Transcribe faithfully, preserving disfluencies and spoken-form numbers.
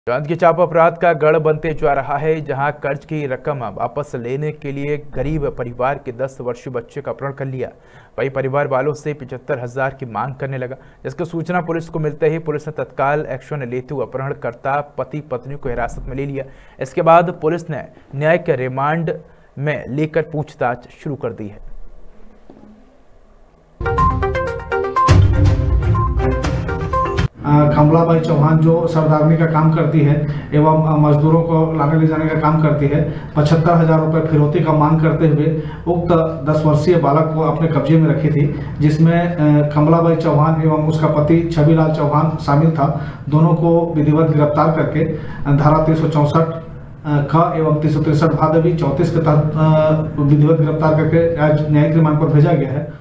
जांजगीर चांपा अपराध का गढ़ बनते जा रहा है, जहां कर्ज की रकम वापस लेने के लिए गरीब परिवार के दस वर्षीय बच्चे का अपहरण कर लिया। वही परिवार वालों से पिछहत्तर हजार की मांग करने लगा, जिसकी सूचना पुलिस को मिलते ही पुलिस ने तत्काल एक्शन लेते हुए अपहरणकर्ता पति पत्नी को हिरासत में ले लिया। इसके बाद पुलिस ने न्यायिक रिमांड में लेकर पूछताछ शुरू कर दी है। कमलाबाई चौहान जो सरदारनी का काम करती है एवं मजदूरों को लाने ले जाने का काम करती है, पचहत्तर हजार रुपये फिरौती का मांग करते हुए उक्त दस वर्षीय बालक को अपने कब्जे में रखी थी, जिसमें कमलाबाई चौहान एवं उसका पति छविलाल चौहान शामिल था। दोनों को विधिवत गिरफ्तार करके धारा तीन सौ चौंसठ ख एवं तीन सौ तिरसठ भादवी चौंतीस के तहत विधिवत गिरफ्तार करके आज न्यायिक रिमांड पर भेजा गया है।